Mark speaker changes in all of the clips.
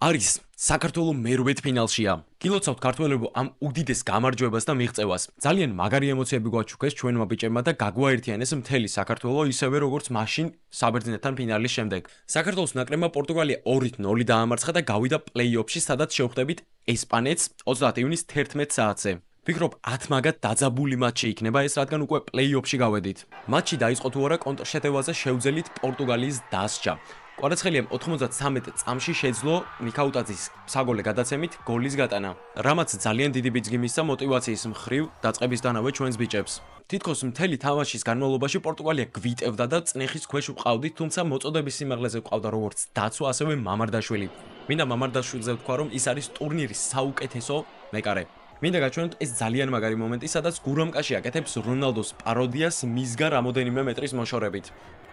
Speaker 1: არის საქართველოს მერვედფინალშია. გილოცავთ ქართველებო ამ უდიდეს გამარჯვებას და მიღწევას. ძალიან მაგარი ემოციები გვაჩუქეს ჩვენმა ბიჭებმა და გაგვაერთიანეს მთელი საქართველო ისევე როგორც მაშინ საბერძნეთთან ფინალის შემდეგ. საქართველოს ნაკრებმა პორტუგალია 2-0 დაამარცხა და გავიდა პლეი-ოფში, სადაც შევხვდებით ესპანეთს 30 ივნის 11 საათზე. ვფიქრობ 10 მაგათ დაძაბული მატჩი იქნება ეს, რადგან უკვე პლეი-ოფში გავედით. მატჩი დაიწყო თუ არა კონტრშეტევაზე შევძელით პორტუგალიის დასჯა. კვარაცხელიამ 93 წამში შეძლო მიქაუტაძის საგოლე გადაცემით გოლის გატანა. რამაც ძალიან დიდი ბიძგი მისცა მოტივაციის მხრივ დაწყებისთანავე ჩვენს ბიჭებს. თითქოს მთელი თამაშის განმავლობაში პორტუგალია გვიტევდა და წნეხის ქვეშ ვყავდით, თუმცა მოწოდების სიმაღლეზე ვყავდა როგორც დაცვა, ასევე მამარდაშვილი. მინდა მამარდაშვილზე ვთქვა, რომ ის არის ტურნირის საუკეთესო მეკარე. მინდა გაჩვენოთ ეს ძალიან მაგარი მომენტი, სადაც გურამკაში აკეთებს რონალდოს პაროდიას მისგან რამოდენიმე მეტრის მოშორებით.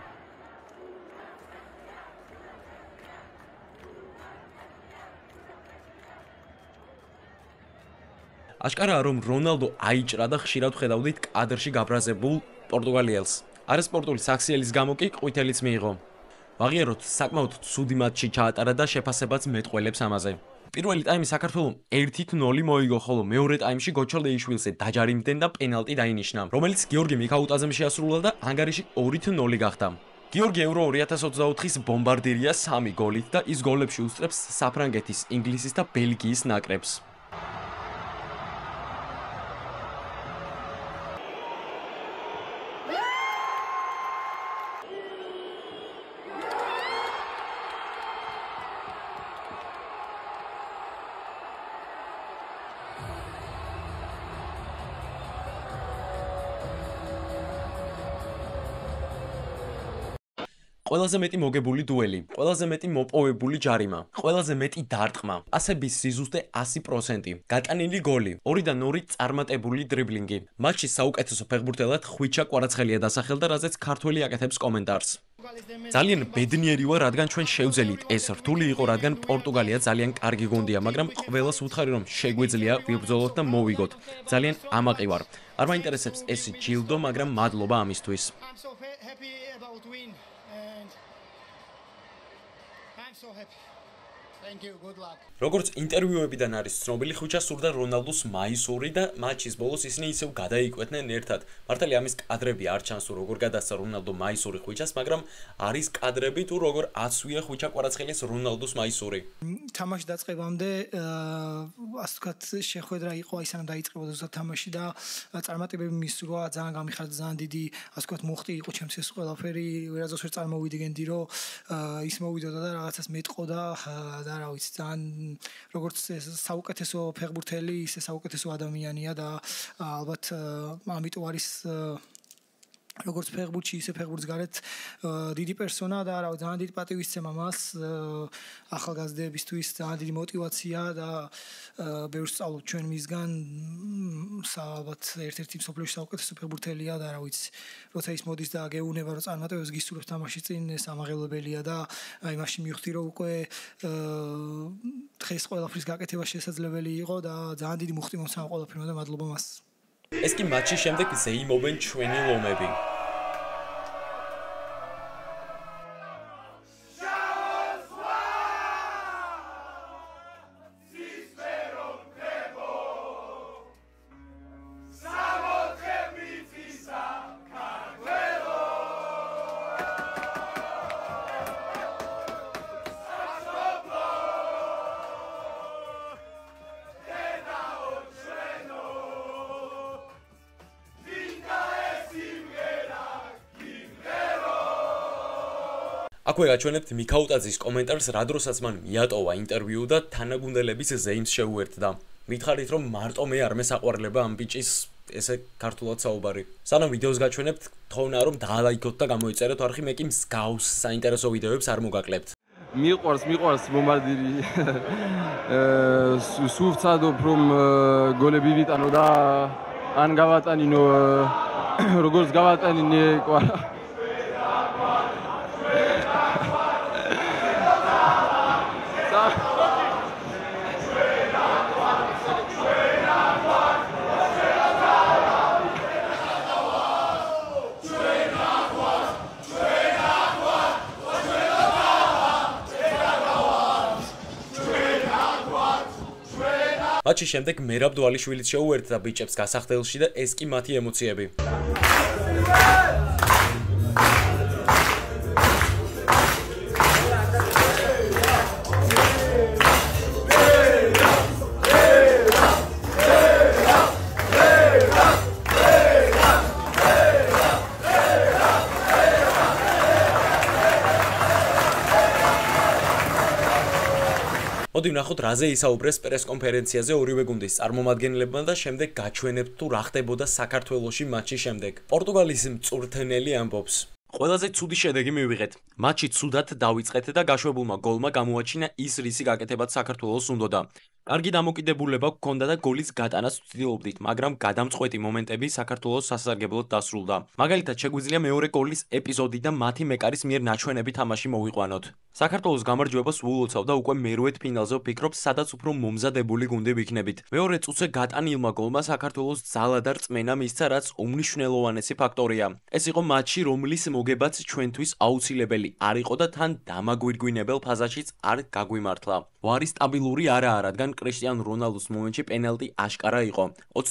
Speaker 1: აშკარაა, რომ რონალდო აიჭრა და ხშირად ხედავდით კადრში გაბრაზებულ პორტუგალიელს. არასპორტული საქციელის გამო კი ყვითელიც მიიღო. ვაღიაროთ, საკმაოდ ცუდი მატჩი ჩაატარა და შეფასებაც მეტყველებს ამაზე. პირველი ტაიმი საქართველომ 1-0 მოიგო, ხოლო მეორე ტაიმში გოჩოლდეიშვილზე დაჯარიმდნენ და პენალტი დაინიშნა, რომელიც გიორგი მიქაუტაძემ შეასრულა და ანგარიში 2-0 გახდა. გიორგი ევრო 2024-ის ბომბარდირია 3 გოლით და ის გოლებში უსწრებს საფრანგეთის, ინგლისის და ბელგიის ნაკრებს. ყველაზე მეტი მოგებული დუელი, ყველაზე მეტი მოპოვებული ჯარიმა, ყველაზე მეტი დარტყმა, ასების სიზუსტე 100%, გატანილი გოლი, 2-2 წარმატებული დრიბლინგი. მატჩის საუკეთესო ფეხბურთელად ხვიჩა კვარაცხელია დასახელდა, რაზეც ქართველი აკეთებს კომენტარს. ძალიან ბედნიერი ვარ, რადგან ჩვენ შევძელით. ეს რთული იყო, რადგან პორტუგალია ძალიან კარგი გუნდია, მაგრამ ყველას ვუთხარი, რომ შეგვიძლია ვიბრძოლოთ და მოვიგოთ. ძალიან ამაყი ვარ. არ მაინტერესებს ეს ჯილდო, მაგრამ მადლობა ამისთვის. So happy. Thank you. Good luck. როგორც ინტერვიუებიდან არის ცნობილი, ხვიჩას სურდა რონალდოს მაისური და მატჩის ბოლოს ისინი ისევ გადაიკვეთნენ ერთად. მართალია ამის კადრები არ ჩანს, თუ როგორ გადასცა რონალდო მაისური ხვიჩას, მაგრამ არის კადრები თუ როგორ აცვია ხვიჩა კვარაცხელიას რონალდოს მაისური.
Speaker 2: თამაში დაწყებამდე ასე ვთქვათ, შეხვედრა იყო, აი სანამ დაიწყებოდა ზუსტად თამაში და წარმატებები მისურვა, ძალიან გამიხარდა, ძალიან დიდი, ასე ვთქვათ, მოხდი იყო ჩემს ეს ყველაფერი, ვერაზოს ვერ წარმოვიდგენდი, რომ ის მოვიდოდა და რაღაცას მეტყოდა და რა ვიცი, ძალიან როგორც საუკეთესო ფეხბურთელი, ისე საუკეთესო ადამიანია და ალბათ ამიტომ არის როგორც ფეხბურთში, ისე ფეხბურთს გარეთ დიდი პერსონა და რა ვიცი, ძალიან დიდი პატივისცემა მას ახალგაზრდებისთვის, ძალიან დიდი мотиваცია და ბევრს სწავლობ ჩვენ მისგან. ალბათ ერთ-ერთი მსოფლიოში საუკეთესო ფეხბურთელია და რა ვიცი, როცა ის მოდის და გეუბნება, რომ წარმატებებს გისურვებს თამაშის წინ, ეს ამაღლებელია და აი მაშინ მივხვდი, რომ უკვე დღეს ყველაფრის გაკეთება შესაძლებელი იყო და ძალიან დიდი მუხტი მომცა ყველაფერმა და მადლობა მას.
Speaker 1: ეს კი მატჩის შემდეგ ზეიმობენ ჩვენი ლომები. აქვე გაჩვენებთ მიქაუტაძის კომენტარს, რა დროსაც მან მიატოვა ინტერვიუ და თანაგუნდელების ზეიმს შეუერთდა. მითხარით, რომ მარტო მე არ მესაყვარლება ამ ბიჭის ესე ქართულად საუბარი. სანამ ვიდეოს გაჩვენებთ, თხოვნა რომ დაალაიქოთ და გამოიწერეთ არხი, მე კი მსგავს საინტერესო ვიდეოებს არ მოგაკლებთ.
Speaker 3: მიყვარს ბომბარდირი. სულ ვცადობ რომ გოლები ვიტანო და ან გავატანინო როგორც გავატანინე კვარა.
Speaker 1: მატჩის შემდეგ მერაბ დვალიშვილიც შეუერთდა ბიჭებს გასახდელში და ეს კი მათი ემოციები. მოდი ვნახოთ რაზე ისაუბრეს პრესკონფერენციაზე ორივე გუნდის წარმომადგენლებმა და შემდეგ გაჩვენებთ თუ რა ხდებოდა საქართველოში მატჩის შემდეგ. პორტუგალიის მწვრთნელი ამბობს: ყველაზე ცუდი შედეგი მივიღეთ. მატჩი ცუდად დავიწყეთ და გაშვებულმა გოლმა გამოაჩინა ის რისი გაკეთებაც საქართველოს უნდოდა. კარგი დამოკიდებულება გქონდა და გოლის გატანას ვცდილობდით, მაგრამ გადამწყვეტი მომენტები საქართველოს სასარგებლოდ დასრულდა. მაგალითად, შეგვიძლია მეორე გოლის ეპიზოდი და მათი მეკარის მიერ ნაჩვენები თამაში მოვიყვანოთ. საქართველოს გამარჯვებას ვულოცავ და უკვე მერვედ ფინალზე ვფიქრობ, სადაც უფრო მომზადებული გუნდი ვიქნებით. მეორე წუთზე გატანილმა გოლმა საქართველოს ძალა და რწმენა მისცა, რაც უმნიშვნელოვანესი ფაქტორია. ეს იყო მატჩი, რომლის მოგებაც ჩვენთვის აუცილებელი არ იყო და თან დამაგვირგვინებელ ფაზაშიც არ გაგვიმართლა. ვარი სტაბილური არაა, რადგან კრისტიანო რონალდუს მომენტში პენალტი აშკარა იყო.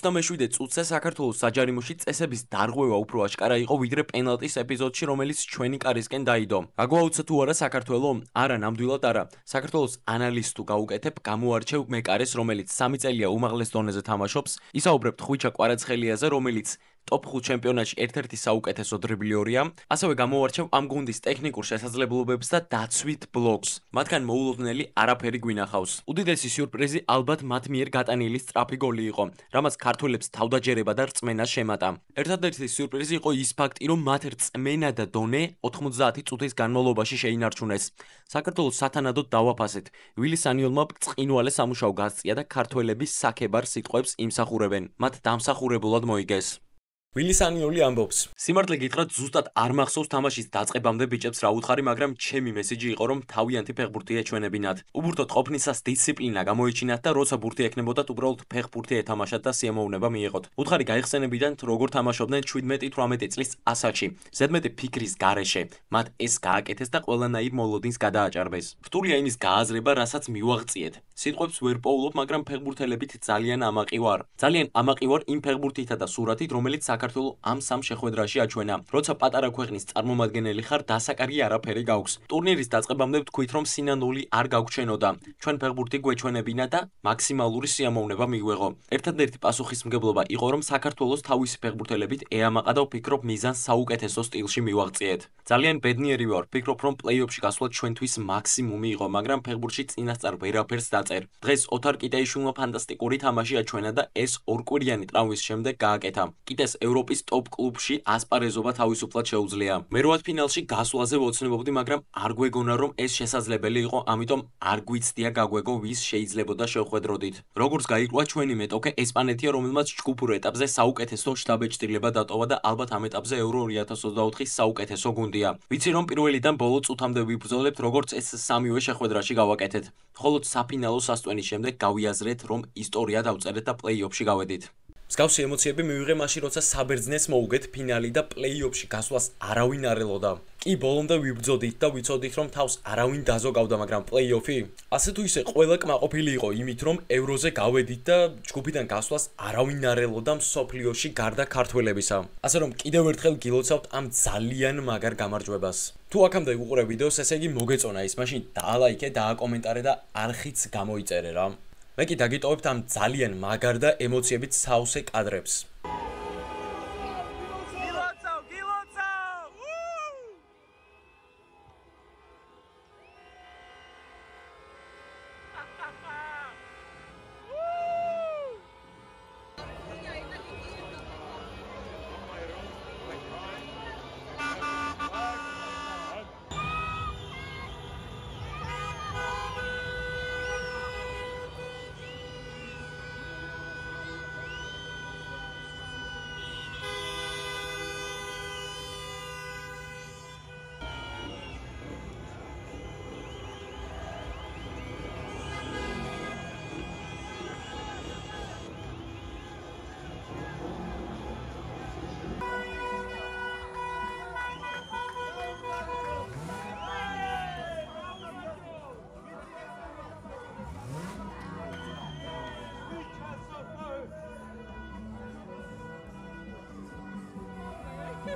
Speaker 1: 27 წუთზე საქართველოს საჯარიმოში წესების დარღვევა უფრო აშკარა იყო, ვიდრე პენალტის ეპიზოდში, რომელიც ჩვენი კარისკენ დაიდო. გაგვაუცა თუ არა საქართველო? არა, ნამდვილად არა. საქართველოს ანალიზს თუ გავუკეთებ, გამოარჩევ მეკარეს, რომელიც 3 წელია უმაღლეს დონეზე თამაშობს. ისაუბრებთ ხვიჩა კვარაცხელიაზე, რომელიც ტოპ 5 ჩემპიონატში ერთ-ერთი საუკეთესო დრიბლიორია. ასევე გამოვარჩევ ამ გუნდის ტექნიკურ შესაძლებლობებს და დაცვით ბლოკს. მათგან მოულოდნელი არაფერი გვინახავს. უდიდესი სიურპრიზი ალბათ მათ მიერ გატანილი სწრაფი გოლი იყო, რამაც ქართველებს თავდაჯერება და რწმენა შემატა. ერთადერთი სიურპრიზი იყო ის ფაქტი, რომ მათ რწმენა და დონე 90 წუთის განმავლობაში შეინარჩუნეს. საქართველოს სათანადოდ დავაფასეთ. ვილი სანიოლმა ბრწყინვალე სამუშაო გასწია და ქართველების საქებარ სიტყვებს იმსახურებენ. მათ დამსახურებულად მოიგეს. ვილი სანიოლი ამბობს: სიმართლე გითხრათ, ზუსტად არ მახსოვს თამაშის დაწყებამდე ბიჭებს რა უთხარი, მაგრამ ჩემი მესიჯი იყო, რომ თავიანთი ფეხბურთი ეჩვენებინათ. უბურთოდ ყოფნისას დისციპლინა გამოიჩინათ და როცა ბურთი ექნებოდათ, უბრალოდ ფეხბურთი ეთამაშათ და სიამოვნება მიიღოთ. უთხარი გაიხსენებიდან, როგორ თამაშობდნენ 17-18 წლის ასაკში, ზედმეტი ფიქრის გარეშე. მათ ეს გააკეთეს და ყველანაირ მოლოდინს გადააჭარბეს. რთულია იმის გააზრება, რასაც მივაღწიეთ. სიტყვებს ვერ პოულობ, მაგრამ ფეხბურთელებით ძალიან ამაყი ვარ. ძალიან ამაყი ვარ იმ ფეხბურთითა და სურათით, რომელიც საქართველო ამ სამ შეხვედრაში აჩვენა. როცა პატარა ქვეყნის წარმომადგენელი ხარ, დასაკარი არაფერი გაქვს. ტურნირის დაწყებამდე ვთქვით, რომ სინანული არ გაგვჩენოდა. ჩვენ ფეხბურთი გვეჩვენებინა და მაქსიმალური სიამოვნება მიგვეღო. ერთადერთი პასუხისმგებლობა იყო, რომ საქართველოს თავისი ფეხბურთელებით ეამაყა და ვფიქრობ, მიზანს საუკეთესო სტილში მივაღწიეთ. ძალიან ბედნიერი ვარ, ვფიქრობ, რომ პლეი-ოფში გასვლა ჩვენთვის მაქსიმუმი იყო, მაგრამ ფეხბურთში წინასწარ ვერაფერს დაწერ. დღეს ოთარ კიტეიშვილმა ფანტასტიკური თამაში აჩვენა და ეს ორკვირიანი ტრავმის შემდეგ გააკეთა. კიტეს ევროპის ტოპ კლუბში ასპარეზობა თავისუფლად შეუძლია. მერვად ფინალში გასვლაზე ვოცნებობდი, მაგრამ არ გვეგონა, რომ ეს შესაძლებელი იყო, ამიტომ არ გვიცდია გაგვეგო, ვის შეიძლებოდა შევხვედროდით. როგორც გაირკვა, ჩვენი მეტოქე ესპანეთია, რომელმაც ჯგუფურ ეტაპზე საუკეთესო შტაბეჭდილება დატოვა და ალბათ ამ ეტაპზე ევრო 2024-ის საუკეთესო გუნდია. ვიცი, რომ პირველიდან ბოლო წუთამდე ვიბრძოლებთ, როგორც ეს სამივე შეხვედრაში გავაკეთეთ. მხოლოდ საფინალო სასტვენის შემდეგ გავიაზრეთ, რომ ისტორია დავწერეთ და პლეი-ოფში გავედით. მსგავსი ემოციები მივიღე მაშინ, როცა საბერძნეთს მოუგეთ ფინალი და პლეი-ოფში გასვლას არავინ არ ელოდა. კი, ბოლომდე ვიბრძოდით და ვიცოდით, რომ თავს არავინ დაზოგავდა, მაგრამ პლეი-ოფი? ასე თუ ისე ყველა კმაყოფილი იყო იმით, რომ ევროზე გავედით და ჯგუფიდან გასვლას არავინ არ ელოდა მსოფლიოში გარდა ქართველებისა. ასე რომ კიდევ ერთხელ გილოცავთ ამ ძალიან მაგარ გამარჯვებას. თუ აქამდე უყურე ვიდეოს, ესე იგი მოგეწონა ის, მაშინ დაალაიქე, დააკომენტარე და არხიც გამოიწერე რა. მე კი დაგიტოვებთ ამ ძალიან მაგარ და ემოციებით სავსე კადრებს.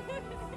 Speaker 4: Thank you.